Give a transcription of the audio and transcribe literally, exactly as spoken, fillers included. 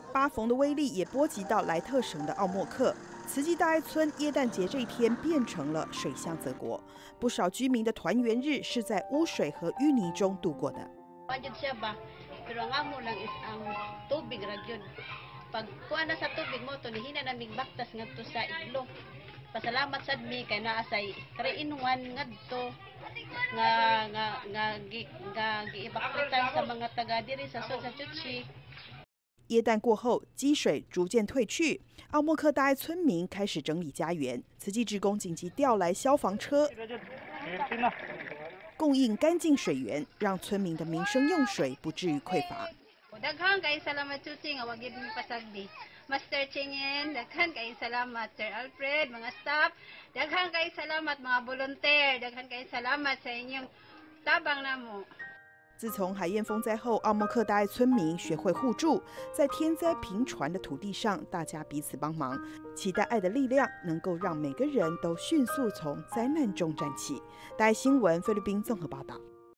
巴冯的威力也波及到莱特省的奥莫克。慈济大爱村耶诞节这一天变成了水乡泽国，不少居民的团圆日是在污水和淤泥中度过的。 Pero ang amo lang is ang tubig ra gyud. Pag kuha na sa tubig mo to nihina namig baktas ngadto sa iglo. Pasalamat sad mi kay naa say karainwan ngadto nga nga nga nga giibaktan sa mga taga diri sa Son sa Chuchi。 耶诞过后，积水逐渐退去，奥莫克大爱村民开始整理家园。慈济志工紧急调来消防车，供应干净水源，让村民的民生用水不至于匮乏。 Daghang kay salamat Chuchi nga wag gyud mi pasagdi. Master Chingin, daghang kay salamat Sir Alfred, mga staff, daghang kay salamat mga volunteer, daghang kay salamat sa inyong tabang namo。 自从海燕风灾后，奥莫克大爱村民学会互助，在天灾频传的土地上，大家彼此帮忙，期待爱的力量能够让每个人都迅速从灾难中站起。大爱新闻菲律宾综合报道。